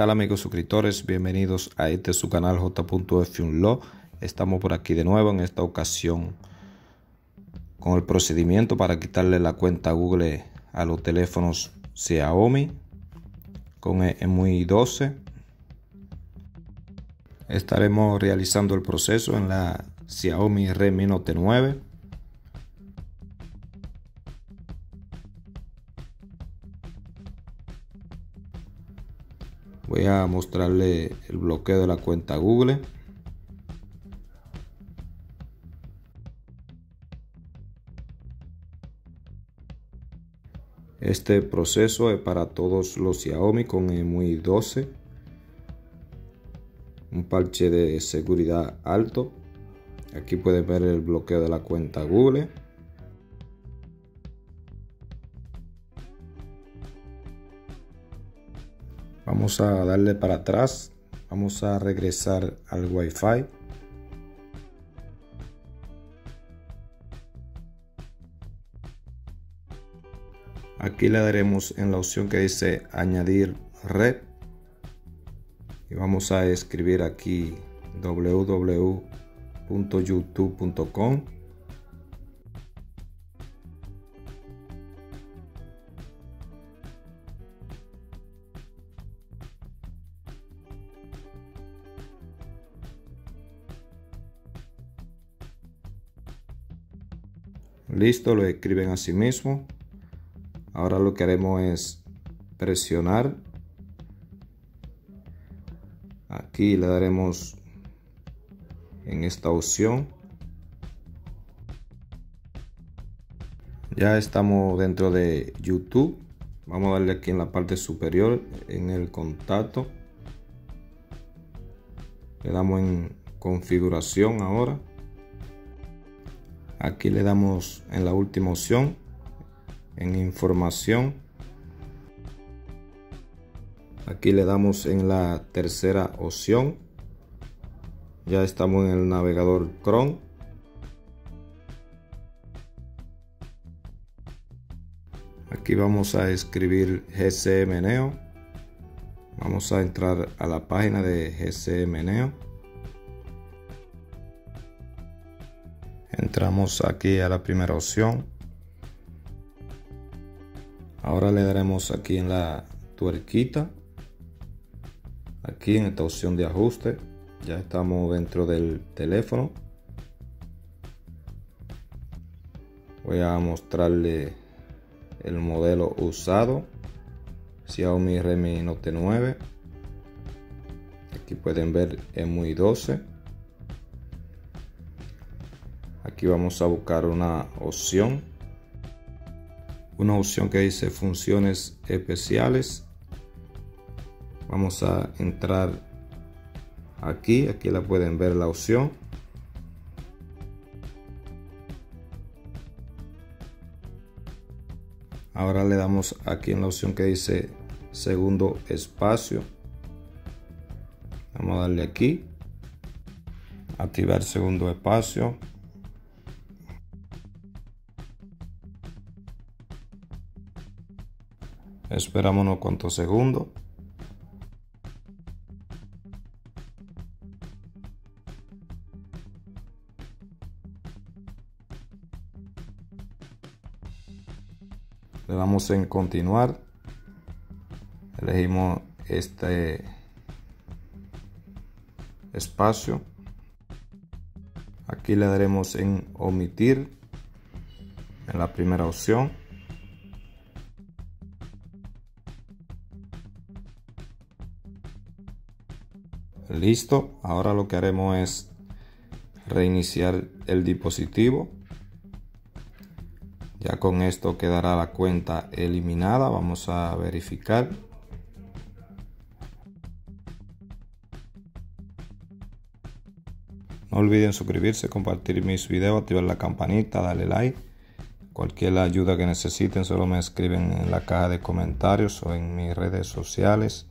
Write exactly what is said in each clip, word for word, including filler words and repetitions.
tal, amigos suscriptores? Bienvenidos a este su canal J F Unlock. Estamos por aquí de nuevo, en esta ocasión con el procedimiento para quitarle la cuenta Google a los teléfonos Xiaomi con el M I doce. Estaremos realizando el proceso en la Xiaomi Redmi Note nueve. Voy a mostrarle el bloqueo de la cuenta Google. Este proceso es para todos los Xiaomi con M I doce. Un parche de seguridad alto. Aquí pueden ver el bloqueo de la cuenta Google. Vamos a darle para atrás. Vamos a regresar al Wi-Fi. Aquí le daremos en la opción que dice añadir red. Y vamos a escribir aquí w w w punto youtube punto com. Listo, lo escriben así mismo. Ahora lo que haremos es presionar. Aquí le daremos en esta opción. Ya estamos dentro de YouTube. Vamos a darle aquí en la parte superior en el contacto. Le damos en configuración ahora. Aquí le damos en la última opción, en información. Aquí le damos en la tercera opción. Ya estamos en el navegador Chrome. Aquí vamos a escribir G C M Neo. Vamos a entrar a la página de G C M Neo. Entramos aquí a la primera opción. Ahora le daremos aquí en la tuerquita. Aquí en esta opción de ajuste. Ya estamos dentro del teléfono. Voy a mostrarle el modelo usado. Xiaomi Redmi Note nueve. Aquí pueden ver M I doce. Aquí vamos a buscar una opción. Una opción que dice funciones especiales. Vamos a entrar aquí. Aquí la pueden ver la opción. Ahora le damos aquí en la opción que dice segundo espacio. Vamos a darle aquí. Activar segundo espacio. Esperamos unos cuantos segundos. Le damos en continuar. Elegimos este espacio. Aquí le daremos en omitir en la primera opción. Listo, ahora lo que haremos es reiniciar el dispositivo. Ya con esto quedará la cuenta eliminada. Vamos a verificar. No olviden suscribirse, compartir mis videos, activar la campanita, darle like. Cualquier ayuda que necesiten solo me escriben en la caja de comentarios o en mis redes sociales.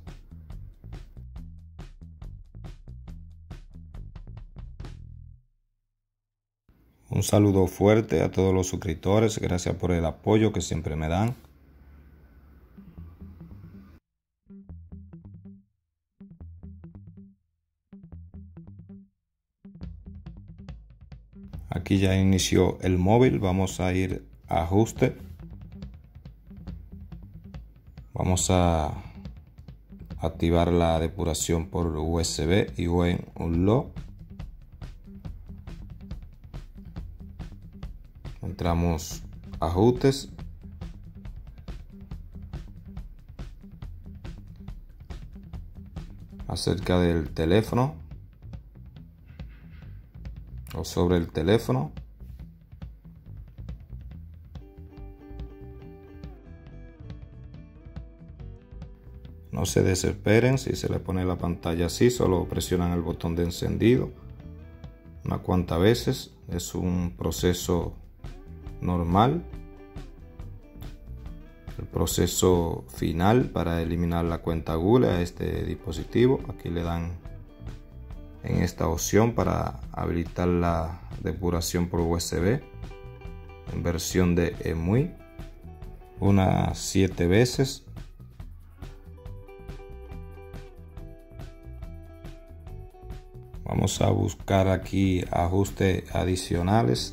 Un saludo fuerte a todos los suscriptores. Gracias por el apoyo que siempre me dan. Aquí ya inició el móvil. Vamos a ir a ajuste. Vamos a activar la depuración por U S B y Owen Unlock. Entramos a ajustes. Acerca del teléfono o sobre el teléfono. No se desesperen si se le pone la pantalla así, solo presionan el botón de encendido unas cuantas veces. Es un proceso normal. El proceso final para eliminar la cuenta Google a este dispositivo. Aquí le dan en esta opción para habilitar la depuración por U S B en versión de E M U I unas siete veces. Vamos a buscar aquí ajustes adicionales.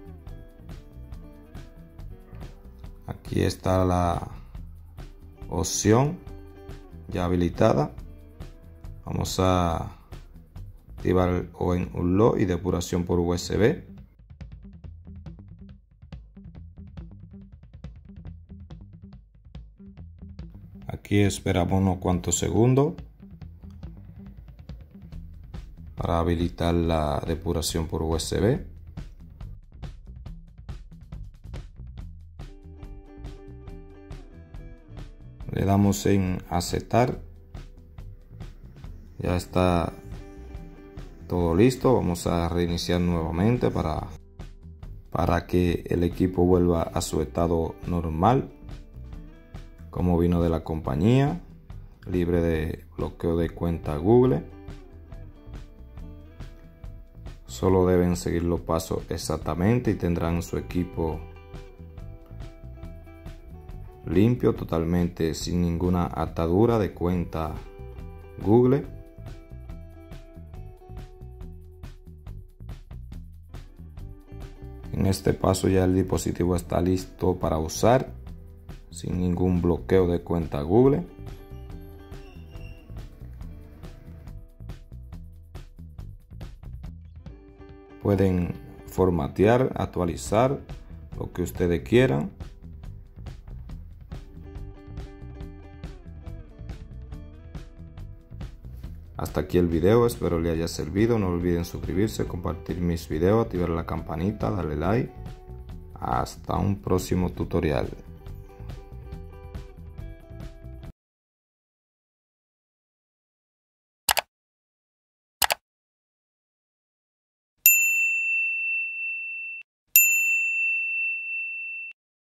Aquí está la opción ya habilitada. Vamos a activar Owen Unlock y depuración por U S B. Aquí esperamos unos cuantos segundos para habilitar la depuración por U S B. Le damos en aceptar. Ya está todo listo. Vamos a reiniciar nuevamente para, para que el equipo vuelva a su estado normal, como vino de la compañía, libre de bloqueo de cuenta Google. Solo deben seguir los pasos exactamente y tendrán su equipo limpio, totalmente sin ninguna atadura de cuenta Google. En este paso ya el dispositivo está listo para usar sin ningún bloqueo de cuenta Google. Pueden formatear, actualizar, lo que ustedes quieran. Hasta aquí el video, espero le haya servido. No olviden suscribirse, compartir mis videos, activar la campanita, darle like. Hasta un próximo tutorial.